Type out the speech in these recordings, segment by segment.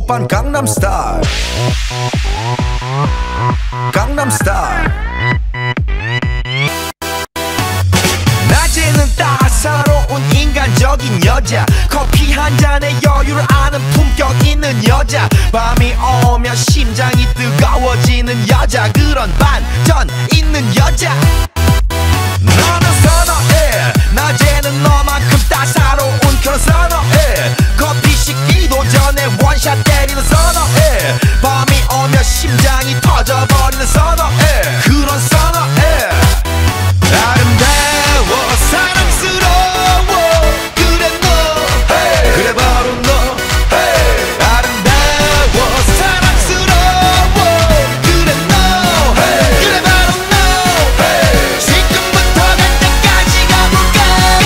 오빤 강남스타일 강남스타일 낮에는 따사로운 인간적인 여자 커피 한 잔에 여유를 아는 품격 있는 여자 밤이 오면 심장이 뜨거워지는 여자 그런 반전 있는 여자 너는 선호해 낮에는 너만큼 따사로운 그런 선호해 커피 식기도 전에 원샷 때리는 선호해 밤이 오면 심장이 터져버리는 선호해 그런 선호해 아름다워 사랑스러워 그래 너 hey. 그래 바로 너 hey. 아름다워 사랑스러워 그래 너 hey. 그래 바로 너 hey. 지금부터 갈 때까지 가볼까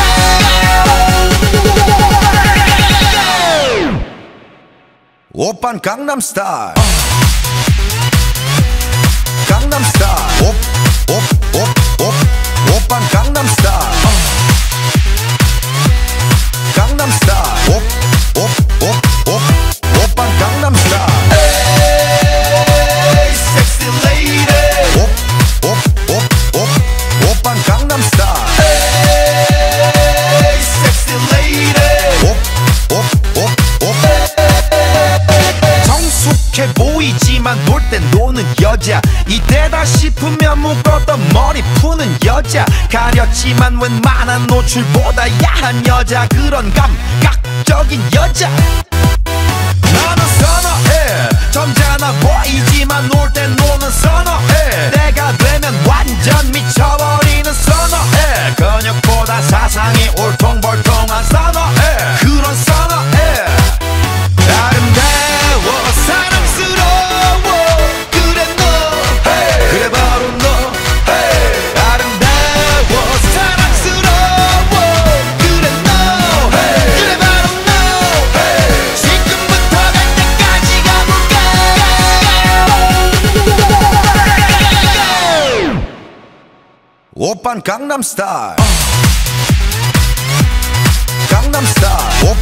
오빤 강남스타일 강남스타일 오빤 강남스타일 강남스타일 오빤 강남스타일 에이 섹시 레이디 오빤 강남스타일 에이 섹시 레이디 성숙해 보이지만 놀 땐 노는 여자 이때다 싶으면 묶었던 머리 푸는 여자 가렸지만 웬만한 노출보다 야한 여자 그런 감각적인 여자 너는 선호해 점잖아 보이지만 놀 땐 노는 선호해 내가 되면 완전 미쳐버리는 선호해 근육보다 사상이 울퉁불퉁한 선호해 그런 선호해 아름다워 사랑스러워 그래 너 hey. 그래 바로 너 hey. 아름다워 사랑스러워 그래 너 hey. 그래 바로 너 hey. 지금부터 갈 때까지 가볼까 오빤 강남스타일 강남스타일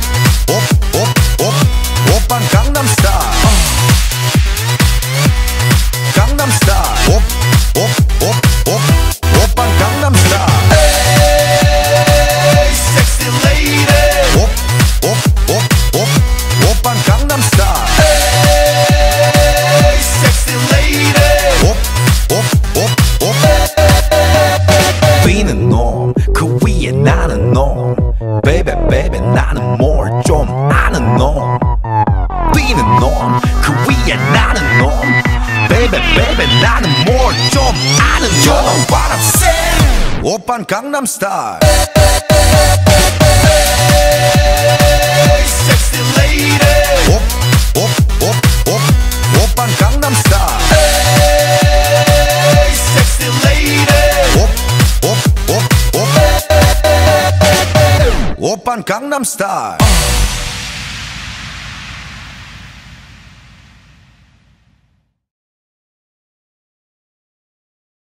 오빤 강남스타일 강남스타일 오빤 강남스타일 에이 섹시 레이디 오빤 강남스타일 에이 섹시 레이디 비는 놈 그 위에 나는 놈 베이베 베이베 나는 뭘 좀 아는 놈 비는 놈 그 위에 나는 놈 베이베 베이베 나는 뭘 좀 아는 놈 You know what I'm saying 오빤 강남스타일 에이 섹시 레이디 오빤 강남스타일 에이 섹시 레이디 오빤 강남스타일